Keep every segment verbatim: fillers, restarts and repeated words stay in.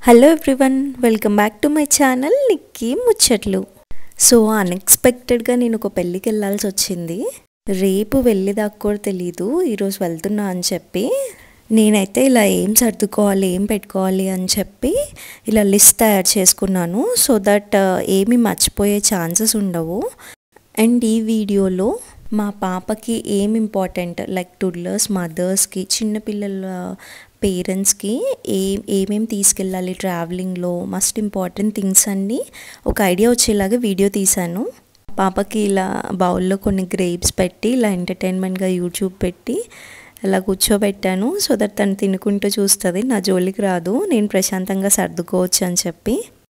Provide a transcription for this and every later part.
Hello everyone, welcome back to my channel Nikki Muchatlu. So అన్ఎక్స్పెక్టెడ్గా నేను ఒక పెళ్ళికి వెళ్ళాల్సి వచ్చింది. రేపు వెళ్ళేదాకా కూడా తెలీదు ఈరోజు వెళ్తున్నా అని చెప్పి. నేనైతే ఇలా ఏం సర్దుకోవాలి, ఏం పెట్టుకోవాలి అని చెప్పి ఇలా లిస్ట్ తయారు చేసుకున్నాను, సో దట్ ఏమీ మర్చిపోయే ఛాన్సెస్ ఉండవు. అండ్ ఈ వీడియోలో మా పాపకి ఏం ఇంపార్టెంట్, లైక్ toddlers మదర్స్కి, చిన్నపిల్లల పేరెంట్స్కి ఏం ఏమేమి తీసుకెళ్ళాలి ట్రావెలింగ్లో, మస్ట్ ఇంపార్టెంట్ థింగ్స్ అన్నీ ఒక ఐడియా వచ్చేలాగా వీడియో తీశాను. పాపకి ఇలా బౌల్లో కొన్ని గ్రేప్స్ పెట్టి ఇలా ఎంటర్టైన్మెంట్గా యూట్యూబ్ పెట్టి అలా కూర్చోబెట్టాను, సో దట్ తను తినుకుంటూ చూస్తుంది, నా జోలికి రాదు, నేను ప్రశాంతంగా సర్దుకోవచ్చు అని చెప్పి.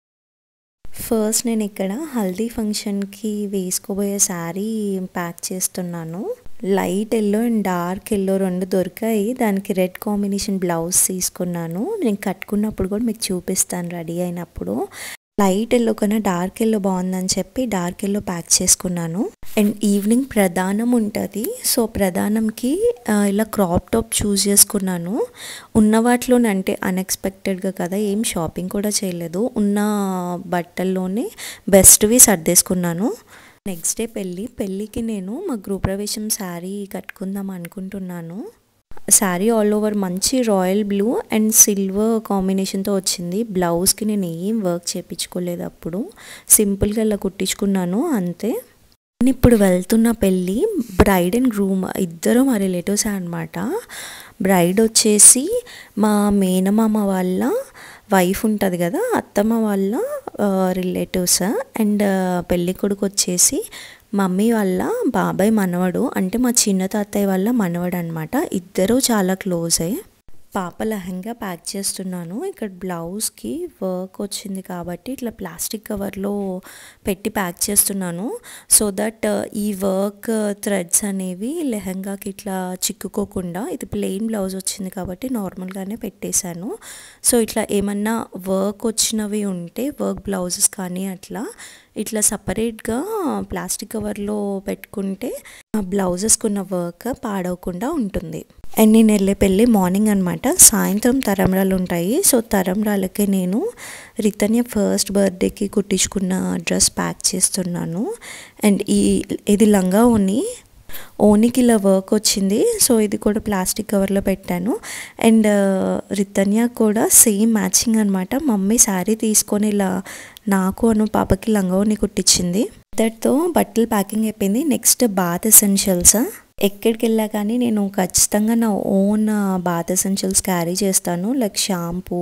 ఫస్ట్ నేను ఇక్కడ హల్దీ ఫంక్షన్కి వేసుకోబోయే శారీ ప్యాక్ చేస్తున్నాను. Light yellow and dark yellow రెండు దొరికాయి, దానికి రెడ్ కాంబినేషన్ బ్లౌజ్ తీసుకున్నాను. నేను కట్టుకున్నప్పుడు కూడా మీకు చూపిస్తాను రెడీ అయినప్పుడు. లైట్ ఎల్లో కన్నా డార్క్ ఎల్లో బాగుందని చెప్పి డార్క్ ఎల్లో ప్యాక్ చేసుకున్నాను. అండ్ ఈవినింగ్ ప్రధానం ఉంటుంది, సో ప్రధానంకి ఇలా క్రాప్ టాప్ చూస్ చేసుకున్నాను. ఉన్న వాటిలోనే, అంటే అన్ఎక్స్పెక్టెడ్గా కదా, ఏం షాపింగ్ కూడా చేయలేదు, ఉన్న బట్టల్లోనే బెస్ట్వి సర్దేసుకున్నాను. నెక్స్ట్ డే పెళ్ళి పెళ్ళికి నేను మా గృహప్రవేశం శారీ కట్టుకుందాం అనుకుంటున్నాను. శారీ ఆల్ ఓవర్ మంచి రాయల్ బ్లూ అండ్ సిల్వర్ కాంబినేషన్తో వచ్చింది. బ్లౌజ్కి నేను ఏం వర్క్ చేయించుకోలేదు, అప్పుడు సింపుల్గా ఇలా కుట్టించుకున్నాను అంతే. నేను ఇప్పుడు వెళ్తున్న పెళ్ళి బ్రైడ్ అండ్ గ్రూమ్ ఇద్దరు మా రిలేటివ్స్ అనమాట. బ్రైడ్ వచ్చేసి మా మేనమామ వాళ్ళ వైఫ్ ఉంటుంది కదా, అత్తమ్మ వాళ్ళ రిలేటివ్స్. అండ్ పెళ్ళి కొడుకు వచ్చేసి మమ్మీ వాళ్ళ బాబాయ్ మనవడు, అంటే మా చిన్న తాతయ్య వాళ్ళ మనవడు అనమాట. ఇద్దరు చాలా క్లోజ్ అయ్యి. పాప లెహంగా ప్యాక్ చేస్తున్నాను. ఇక్కడ బ్లౌజ్కి వర్క్ వచ్చింది కాబట్టి ఇట్లా ప్లాస్టిక్ కవర్లో పెట్టి ప్యాక్ చేస్తున్నాను, సో దట్ ఈ వర్క్ థ్రెడ్స్ అనేవి లెహంగాకి ఇట్లా చిక్కుకోకుండా. ఇది ప్లెయిన్ బ్లౌజ్ వచ్చింది కాబట్టి నార్మల్గానే పెట్టేశాను. సో ఇట్లా ఏమన్నా వర్క్ వచ్చినవి ఉంటే, వర్క్ బ్లౌజెస్ కానీ అట్లా ఇట్లా సపరేట్గా ప్లాస్టిక్ కవర్లో పెట్టుకుంటే ఆ బ్లౌజెస్కున్న వర్క్ పాడవకుండా ఉంటుంది. అండ్ నేను వెళ్ళే పెళ్ళి మార్నింగ్ అనమాట. సాయంత్రం తరంరాలు ఉంటాయి, సో తరంరాలకి నేను రితన్య ఫస్ట్ బర్త్డేకి కుట్టించుకున్న డ్రెస్ ప్యాక్ చేస్తున్నాను. అండ్ ఈ ఇది లంగా ఓని ఓనికి ఇలా వర్క్ వచ్చింది, సో ఇది కూడా ప్లాస్టిక్ కవర్లో పెట్టాను. అండ్ రితన్య కూడా సేమ్ మ్యాచింగ్ అనమాట. మమ్మీ శారీ తీసుకొని ఇలా నాకు అను పాపకి లంగా ఓని కుట్టించింది. దట్తో బట్టలు ప్యాకింగ్ అయిపోయింది. Next bath essentials. ఎక్కడికి వెళ్ళా కానీ నేను ఖచ్చితంగా నా ఓన్ బాత్ ఎసెన్షియల్స్ క్యారీ చేస్తాను, లైక్ షాంపూ,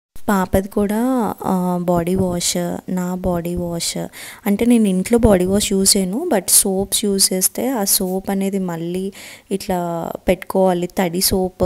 పాపది కూడా బాడీ వాష్, నా బాడీ వాష్. అంటే నేను ఇంట్లో బాడీ వాష్ యూజ్ చేయను, బట్ సోప్స్ యూజ్ చేస్తే ఆ సోప్ అనేది మళ్ళీ ఇట్లా పెట్టుకోవాలి. తడి సోప్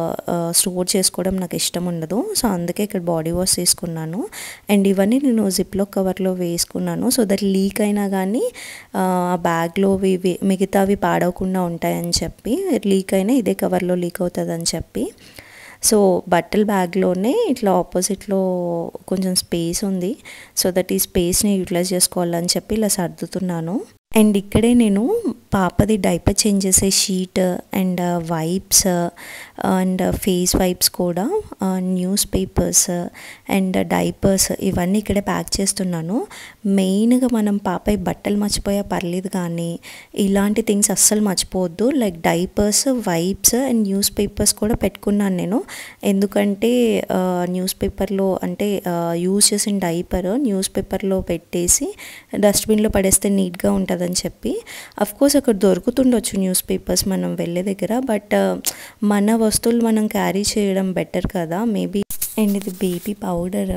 స్టోర్ చేసుకోవడం నాకు ఇష్టం ఉండదు, సో అందుకే ఇక్కడ బాడీ వాష్ తీసుకున్నాను. అండ్ ఇవన్నీ నేను జిప్లో కవర్లో వేసుకున్నాను, సో దట్ లీక్ అయినా కానీ ఆ బ్యాగ్లో మిగతావి పాడవకుండా ఉంటాయని చెప్పి. లీక్ అయినా ఇదే కవర్లో లీక్ అవుతుందని చెప్పి. సో బట్టల బ్యాగ్లోనే ఇట్లా ఆపోజిట్లో కొంచెం స్పేస్ ఉంది, సో దట్ ఈ స్పేస్ని యూటిలైజ్ చేసుకోవాలని చెప్పి ఇలా సర్దుతున్నాను. అండ్ ఇక్కడే నేను పాపది డైపర్ చేంజ్ చేసే sheet and wipes and face wipes కూడా, న్యూస్ పేపర్స్ అండ్ డైపర్స్ ఇవన్నీ ఇక్కడే ప్యాక్ చేస్తున్నాను. మెయిన్గా మనం పాప బట్టలు మర్చిపోయా పర్లేదు కానీ ఇలాంటి థింగ్స్ అస్సలు మర్చిపోవద్దు, like diapers, wipes and newspapers కూడా పెట్టుకున్నాను నేను. ఎందుకంటే న్యూస్ పేపర్లో, అంటే యూజ్ చేసిన డైపర్ న్యూస్ పేపర్లో పెట్టేసి డస్ట్బిన్లో పడేస్తే నీట్గా ఉంటుందని చెప్పి. అఫ్కోర్స్ అక్కడ దొరుకుతుండొచ్చు న్యూస్ పేపర్స్ మనం వెళ్ళే దగ్గర, బట్ మన వస్తువులు మనం క్యారీ చేయడం బెటర్ కదా మేబీ. అండ్ ఇది బేబీ పౌడర్.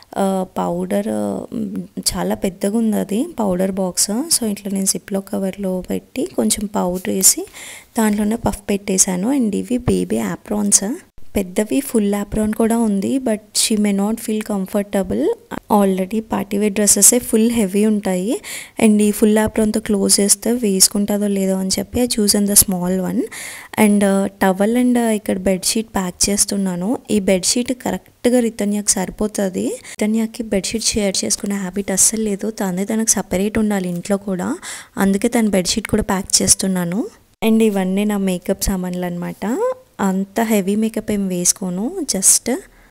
పౌడర్ చాలా పెద్దగా ఉంది అది పౌడర్ బాక్స్, సో ఇట్లా నేను సిప్లో కవర్లో పెట్టి కొంచెం పౌడర్ వేసి దాంట్లోనే పఫ్ పెట్టేశాను. అండ్ ఇవి బేబీ యాప్రాన్స్, పెద్దవి ఫుల్ యాప్రాన్ కూడా ఉంది, but she may not feel comfortable. Already party wear dresses full heavy ఉంటాయి, అండ్ ఈ ఫుల్ యాప్రాన్తో క్లోజ్ చేస్తే వేసుకుంటుందో లేదో అని చెప్పి I chosen the small one. And towel and ఇక్కడ బెడ్షీట్ ప్యాక్ చేస్తున్నాను. ఈ బెడ్షీట్ కరెక్ట్గా రితన్యాకి సరిపోతుంది. రితన్యాకి బెడ్షీట్ షేర్ చేసుకునే హ్యాబిట్ అస్సలు లేదు, తనది తనకు సపరేట్ ఉండాలి ఇంట్లో కూడా, అందుకే తన బెడ్షీట్ కూడా ప్యాక్ చేస్తున్నాను. అండ్ ఇవన్నీ నా మేకప్ సామాన్లు అనమాట. అంత హెవీ మేకప్ ఏం వేసుకోను, జస్ట్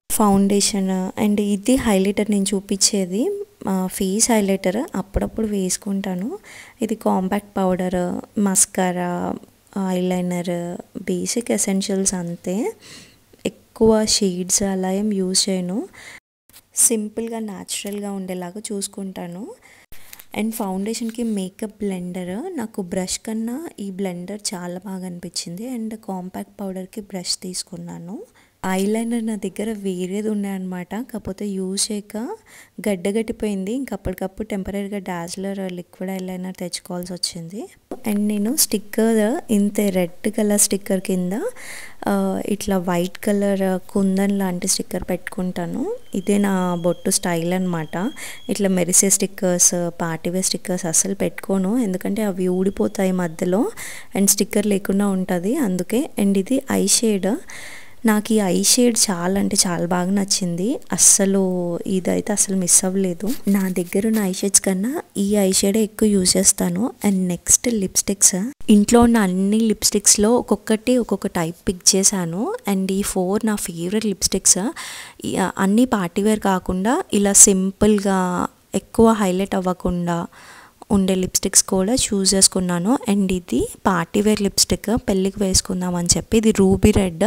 ఫౌండేషన్ అండ్ ఇది హైలైటర్ నేను చూపించేది ఫేస్ హైలైటర్ అప్పుడప్పుడు వేసుకుంటాను. ఇది compact powder, mascara, eyeliner, basic essentials అంతే. ఎక్కువ షేడ్స్ అలా ఏం యూజ్ చేయను. సింపుల్గా న్యాచురల్గా ఉండేలాగా చూసుకుంటాను. అండ్ ఫౌండేషన్కి మేకప్ బ్లెండర్, నాకు బ్రష్ కన్నా ఈ బ్లెండర్ చాలా బాగా అనిపించింది. అండ్ కాంపాక్ట్ పౌడర్కి బ్రష్ తీసుకున్నాను. ఐలైనర్ నా దగ్గర వేరేది ఉన్నాయన్నమాట, కాకపోతే యూజ్ చేయక గడ్డగట్టిపోయింది. ఇంక అప్పటికప్పుడు టెంపరీగా డాజ్లర్ లిక్విడ్ ఐలైనర్ తెచ్చుకోవాల్సి వచ్చింది. అండ్ నేను స్టిక్కర్ ఇంతే రెడ్ కలర్ స్టిక్కర్ కింద ఇట్లా వైట్ కలర్ కుందన్ లాంటి స్టిక్కర్ పెట్టుకుంటాను. ఇదే నా బొట్టు స్టైల్ అనమాట. ఇట్లా మెరిసే స్టిక్కర్స్, పార్టీవేర్ స్టిక్కర్స్ అస్సలు పెట్టుకోను, ఎందుకంటే అవి ఊడిపోతాయి మధ్యలో అండ్ స్టిక్కర్ లేకుండా ఉంటుంది అందుకే. అండ్ ఇది ఐ షేడ్, నాకు ఈ ఐ షేడ్ చాలా అంటే చాలా బాగా నచ్చింది. అస్సలు ఇదైతే అసలు మిస్ అవ్వలేదు. నా దగ్గర ఉన్న ఐ షేడ్స్ కన్నా ఈ ఐ షేడే ఎక్కువ యూజ్ చేస్తాను. And next lipsticks. ఇంట్లో ఉన్న అన్ని లిప్స్టిక్స్లో ఒక్కొక్కటి ఒక్కొక్క టైప్ పిక్ చేశాను. అండ్ ఈ ఫోర్ నా ఫేవరెట్ లిప్స్టిక్స్. అన్నీ పార్టీవేర్ కాకుండా ఇలా సింపుల్గా ఎక్కువ హైలైట్ అవ్వకుండా ఉండే లిప్స్టిక్స్ కూడా చూస్ చేసుకున్నాను. అండ్ ఇది పార్టీవేర్ లిప్స్టిక్, పెళ్ళికి వేసుకుందాం అని చెప్పి. ఇది రూబీ రెడ్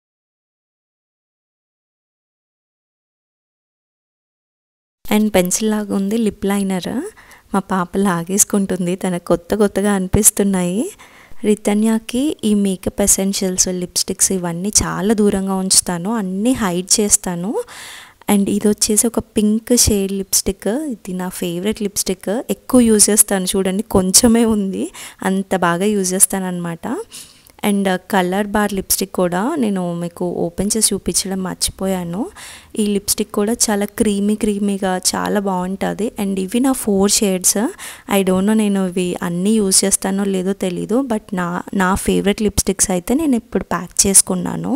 అండ్ పెన్సిల్ లాగా ఉంది. లిప్ లైనర్ మా పాప లాగేసుకుంటుంది, తనకు కొత్త కొత్తగా అనిపిస్తున్నాయి. రితన్యాకి ఈ మేకప్ ఎసెన్షియల్స్, లిప్స్టిక్స్ ఇవన్నీ చాలా దూరంగా ఉంచుతాను, అన్నీ హైడ్ చేస్తాను. అండ్ ఇది వచ్చేసి ఒక పింక్ షేడ్ లిప్స్టిక్. ఇది నా ఫేవరెట్ లిప్స్టిక్, ఎక్కువ యూజ్ చేస్తాను. చూడండి కొంచెమే ఉంది, అంత బాగా యూజ్ చేస్తాను అనమాట. అండ్ కలర్ బార్ లిప్స్టిక్ కూడా నేను మీకు ఓపెన్ చేసి చూపించడం మర్చిపోయాను. ఈ లిప్స్టిక్ కూడా చాలా క్రీమీ క్రీమీగా చాలా బాగుంటుంది. అండ్ ఇవి నా four shades. I don't know నేను ఇవి అన్నీ యూజ్ చేస్తానో లేదో తెలీదు, బట్ నా నా ఫేవరెట్ లిప్స్టిక్స్ అయితే నేను ఇప్పుడు ప్యాక్ చేసుకున్నాను.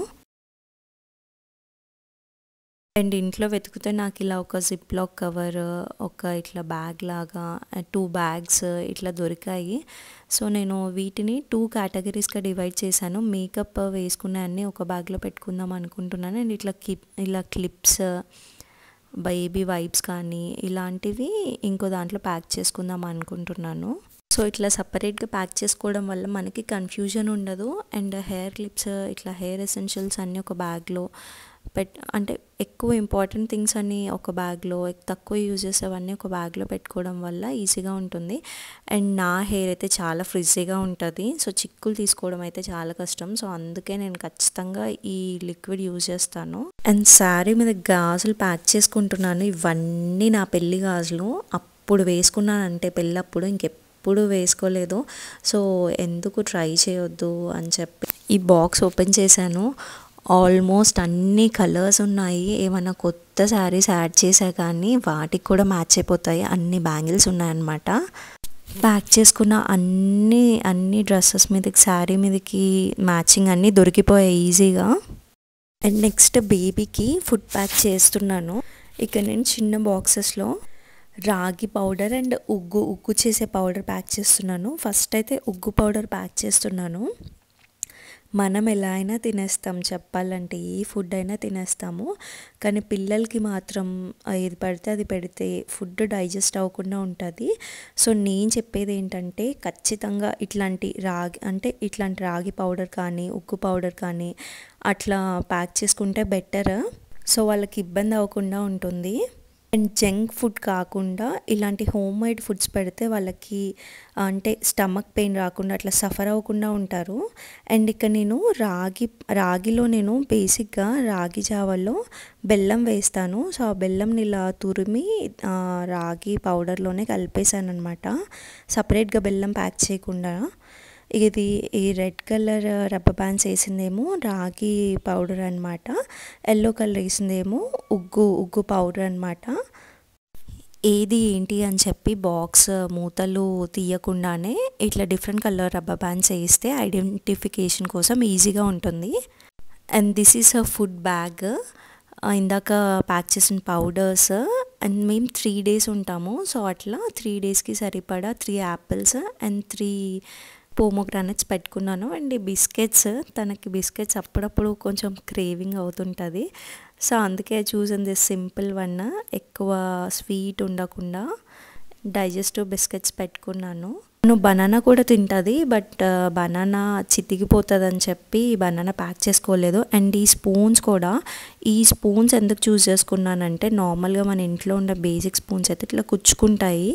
అండ్ ఇంట్లో వెతుకుతే నాకు ఇలా ఒక జిప్ లాక్ కవర్, ఒక ఇట్లా బ్యాగ్ లాగా టూ బ్యాగ్స్ ఇట్లా దొరికాయి. సో నేను వీటిని టూ కేటగిరీస్గా డివైడ్ చేశాను. మేకప్ వేసుకునే అన్నీ ఒక బ్యాగ్లో పెట్టుకుందాం అనుకుంటున్నాను. అండ్ ఇట్లా క్లిప్ ఇలా క్లిప్స్, బేబీ వైప్స్ కానీ ఇలాంటివి ఇంకో దాంట్లో ప్యాక్ చేసుకుందాం అనుకుంటున్నాను. సో ఇట్లా సపరేట్గా ప్యాక్ చేసుకోవడం వల్ల మనకి కన్ఫ్యూజన్ ఉండదు. అండ్ హెయిర్ క్లిప్స్, ఇట్లా హెయిర్ ఎసెన్షియల్స్ అన్నీ ఒక బ్యాగ్లో పెట్ అంటే ఎక్కువ ఇంపార్టెంట్ థింగ్స్ అన్నీ ఒక బ్యాగ్లో, తక్కువ యూజ్ చేసేవన్నీ ఒక బ్యాగ్లో పెట్టుకోవడం వల్ల ఈజీగా ఉంటుంది. అండ్ నా హెయిర్ అయితే చాలా ఫ్రిజ్జీగా ఉంటుంది, సో చిక్కులు తీసుకోవడం అయితే చాలా కష్టం. సో అందుకే నేను ఖచ్చితంగా ఈ లిక్విడ్ యూజ్ చేస్తాను. అండ్ శారీ మీద గాజులు ప్యాక్ చేసుకుంటున్నాను. ఇవన్నీ నా పెళ్లి గాజులు, అప్పుడు వేసుకున్నానంటే పెళ్ళప్పుడు, ఇంకెప్పుడు వేసుకోలేదు. సో ఎందుకు ట్రై చేయొద్దు అని చెప్పి ఈ బాక్స్ ఓపెన్ చేశాను. ఆల్మోస్ట్ అన్ని కలర్స్ ఉన్నాయి. ఏమైనా కొత్త శారీస్ యాడ్ చేసా కానీ వాటికి కూడా మ్యాచ్ అయిపోతాయి. అన్ని బ్యాంగిల్స్ ఉన్నాయన్నమాట. ప్యాక్ చేసుకున్న అన్ని అన్ని డ్రెస్సెస్ మీదకి, శారీ మీదకి మ్యాచింగ్ అన్నీ దొరికిపోయాయి ఈజీగా. అండ్ నెక్స్ట్ బేబీకి ఫుడ్ ప్యాక్ చేస్తున్నాను. ఇక నేను చిన్న బాక్సెస్లో రాగి పౌడర్ అండ్ ఉగ్గు ఉగ్గు చేసే పౌడర్ ప్యాక్ చేస్తున్నాను. ఫస్ట్ అయితే ఉగ్గు పౌడర్ ప్యాక్ చేస్తున్నాను. మనం ఎలా అయినా తినేస్తాం, చెప్పాలంటే ఏ ఫుడ్ అయినా తినేస్తాము, కానీ పిల్లలకి మాత్రం ఏది పడితే అది పెడితే ఫుడ్ డైజెస్ట్ అవ్వకుండా ఉంటుంది. సో నేను చెప్పేది ఏంటంటే ఖచ్చితంగా ఇట్లాంటి రాగి అంటే ఇట్లాంటి రాగి పౌడర్ కానీ ఉగ్గు పౌడర్ కానీ అట్లా ప్యాక్ చేసుకుంటే బెటర్. సో వాళ్ళకి ఇబ్బంది అవ్వకుండా ఉంటుంది. అండ్ జంక్ ఫుడ్ కాకుండా ఇలాంటి హోమ్ మేడ్ ఫుడ్స్ పెడితే వాళ్ళకి అంటే స్టమక్ పెయిన్ రాకుండా అట్లా సఫర్ అవ్వకుండా ఉంటారు. అండ్ ఇక్కడ నేను రాగి రాగిలో నేను బేసిక్గా రాగి జావలో బెల్లం వేస్తాను. సో ఆ బెల్లంని ఇలా తురిమి రాగి పౌడర్లోనే కలిపేసాను అనమాట, సపరేట్గా బెల్లం ప్యాక్ చేయకుండా. ఇది ఈ రెడ్ కలర్ రబ్బర్ బ్యాండ్స్ వేసిందేమో రాగి పౌడర్ అనమాట, ఎల్లో కలర్ వేసిందేమో ఉగ్గు ఉగ్గు పౌడర్ అనమాట. ఏది ఏంటి అని చెప్పి బాక్స్ మూతలు తీయకుండానే ఇట్లా డిఫరెంట్ కలర్ రబ్బర్ బ్యాండ్స్ వేస్తే ఐడెంటిఫికేషన్ కోసం ఈజీగా ఉంటుంది. And this is a food bag. ఇందాక ప్యాక్ చేసిన పౌడర్స్. అండ్ మేము త్రీ డేస్ ఉంటాము, సో అట్లా త్రీ డేస్కి సరిపడా three apples and three pomegranates పెట్టుకున్నాను. అండ్ ఈ బిస్కెట్స్, తనకి బిస్కెట్స్ అప్పుడప్పుడు కొంచెం క్రేవింగ్ అవుతుంటుంది, సో అందుకే చూసింది సింపుల్ వన్, ఎక్కువ స్వీట్ ఉండకుండా డైజెస్టివ్ బిస్కెట్స్ పెట్టుకున్నాను. నువ్వు బనానా కూడా తింటుంది, బట్ బనానా చితికిపోతుంది అని చెప్పి బనానా ప్యాక్ చేసుకోలేదు. అండ్ ఈ స్పూన్స్ కూడా, ఈ స్పూన్స్ ఎందుకు చూస్ చేసుకున్నానంటే నార్మల్గా మన ఇంట్లో ఉన్న బేసిక్ స్పూన్స్ అయితే ఇట్లా కుచ్చుకుంటాయి,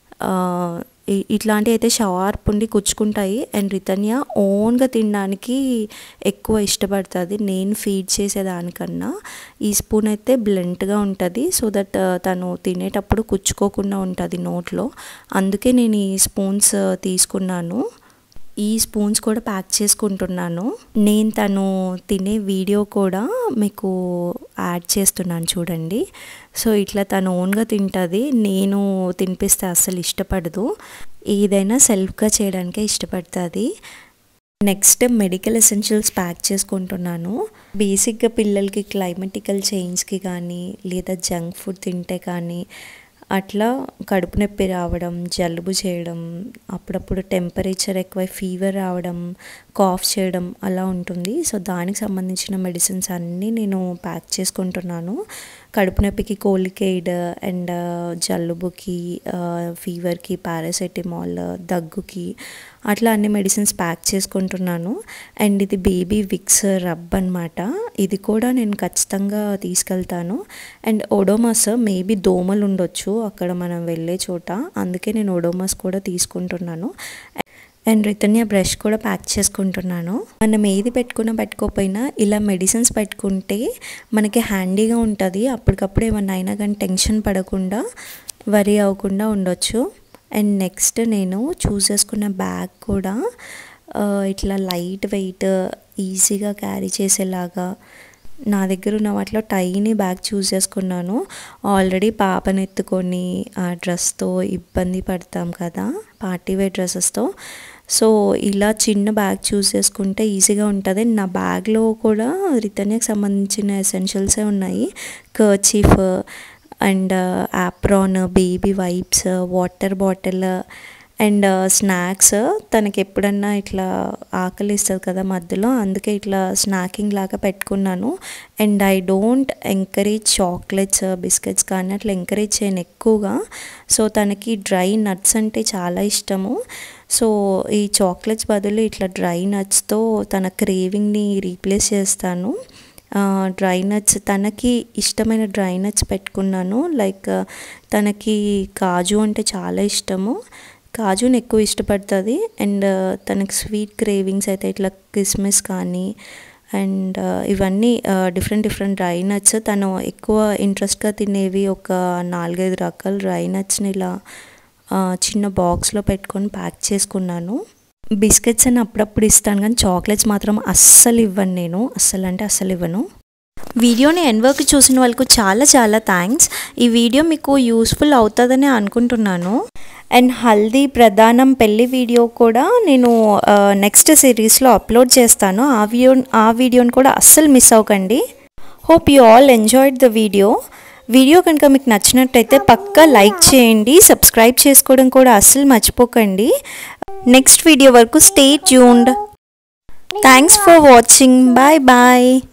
ఇట్లాంటివి అయితే షార్ప్ ఉండి కుచ్చుకుంటాయి. అండ్ రితన్య ఓన్గా తినడానికి ఎక్కువ ఇష్టపడుతుంది నేను ఫీడ్ చేసేదానికన్నా. ఈ స్పూన్ అయితే బ్లంట్గా ఉంటుంది, సో దట్ తను తినేటప్పుడు కుచ్చుకోకుండా ఉంటుంది నోట్లో. అందుకే నేను ఈ స్పూన్స్ తీసుకున్నాను. ఈ స్పూన్స్ కూడా ప్యాక్ చేసుకుంటున్నాను. నేను తను తినే వీడియో కూడా మీకు యాడ్ చేస్తున్నాను చూడండి. సో ఇట్లా తను ఓన్గా తింటుంది, నేను తినిపిస్తే అస్సలు ఇష్టపడదు, ఏదైనా సెల్ఫ్గా చేయడానికే ఇష్టపడుతుంది. నెక్స్ట్ మెడికల్ ఎసెన్షియల్స్ ప్యాక్ చేసుకుంటున్నాను. బేసిక్గా పిల్లలకి క్లైమేటికల్ చేంజ్కి కానీ లేదా జంక్ ఫుడ్ తింటే కానీ అట్లా కడుపు నొప్పి రావడం, జలుబు చేయడం, అప్పుడప్పుడు టెంపరేచర్ ఎక్కువ ఫీవర్ రావడం, కాఫ్ చేయడం అలా ఉంటుంది. సో దానికి సంబంధించిన మెడిసిన్స్ అన్నీ నేను ప్యాక్ చేసుకుంటున్నాను. కడుపు నొప్పికి కోలికేడ్, అండ్ జలుబుకి, ఫీవర్కి పారాసెటమాల్, దగ్గుకి అట్లా అన్ని మెడిసిన్స్ ప్యాక్ చేసుకుంటున్నాను. అండ్ ఇది బేబీ విక్స్ రబ్ అనమాట, ఇది కూడా నేను ఖచ్చితంగా తీసుకెళ్తాను. అండ్ ఒడోమాస్, మేబీ దోమలు ఉండొచ్చు అక్కడ మనం వెళ్ళే చోట, అందుకే నేను ఒడోమాస్ కూడా తీసుకుంటున్నాను. అండ్ రితన్య బ్రష్ కూడా ప్యాక్ చేసుకుంటున్నాను. మనం ఏది పెట్టుకున్నా పెట్టుకోకపోయినా ఇలా మెడిసిన్స్ పెట్టుకుంటే మనకి హ్యాండీగా ఉంటుంది. అప్పటికప్పుడు ఏమన్నా అయినా కానీ టెన్షన్ పడకుండా, వరీ అవ్వకుండా ఉండొచ్చు. అండ్ నెక్స్ట్ నేను చూస్ చేసుకున్న బ్యాగ్ కూడా ఇట్లా లైట్ వెయిట్, ఈజీగా క్యారీ చేసేలాగా నా దగ్గర ఉన్న వాటిలో టైనీ బ్యాగ్ చూస్ చేసుకున్నాను. ఆల్రెడీ పాపను ఎత్తుకొని ఆ డ్రెస్తో ఇబ్బంది పడతాం కదా పార్టీ వేర్ డ్రెస్సెస్తో, సో ఇలా చిన్న బ్యాగ్ చూస్ చేసుకుంటే ఈజీగా ఉంటుంది. నా బ్యాగ్లో కూడా రితన్యకి సంబంధించిన ఎసెన్షియల్సే ఉన్నాయి. Kerchief and apron, baby wipes, water bottle and snacks. తనకి ఎప్పుడన్నా ఇట్లా ఆకలి ఇస్తుంది కదా మధ్యలో, అందుకే ఇట్లా స్నాకింగ్ లాగా పెట్టుకున్నాను. And I don't encourage chocolates, biscuits కానీ అట్లా ఎంకరేజ్ చేయను ఎక్కువగా. సో తనకి డ్రై నట్స్ అంటే చాలా ఇష్టము. సో ఈ చాక్లెట్స్ బదులు ఇట్లా డ్రై నట్స్తో తన క్రేవింగ్ని రీప్లేస్ చేస్తాను. డ్రై నట్స్, తనకి ఇష్టమైన డ్రై నట్స్ పెట్టుకున్నాను. లైక్ తనకి కాజు అంటే చాలా ఇష్టము, కాజుని ఎక్కువ ఇష్టపడుతుంది. అండ్ తనకి స్వీట్ క్రేవింగ్స్ అయితే ఇట్లా కిస్మిస్ కానీ అండ్ ఇవన్నీ డిఫరెంట్ డిఫరెంట్ డ్రై నట్స్, తను ఎక్కువ ఇంట్రెస్ట్గా తినేవి ఒక నాలుగైదు రకాల డ్రై నట్స్ని ఇలా చిన్న బాక్స్లో పెట్టుకొని ప్యాక్ చేసుకున్నాను. బిస్కెట్స్ అని అప్పుడప్పుడు ఇస్తాను కానీ చాక్లెట్స్ మాత్రం అస్సలు ఇవ్వను నేను, అస్సలు అంటే అస్సలు ఇవ్వను. వీడియోని ఎండ్ వరకు చూసిన వాళ్ళకు చాలా చాలా థ్యాంక్స్. ఈ వీడియో మీకు యూస్ఫుల్ అవుతుందని అనుకుంటున్నాను. అండ్ హల్దీ ప్రధానం పెళ్ళి వీడియో కూడా నేను నెక్స్ట్ సిరీస్లో అప్లోడ్ చేస్తాను. ఆ వీడియో ఆ వీడియోని కూడా అస్సలు మిస్ అవ్వకండి. Hope you all enjoyed the video. Video కనుక మీకు నచ్చినట్టయితే పక్కా లైక్ చేయండి, సబ్స్క్రైబ్ చేసుకోవడం కూడా అస్సలు మర్చిపోకండి. నెక్స్ట్ వీడియో వరకు stay tuned. Thanks for watching. Bye bye.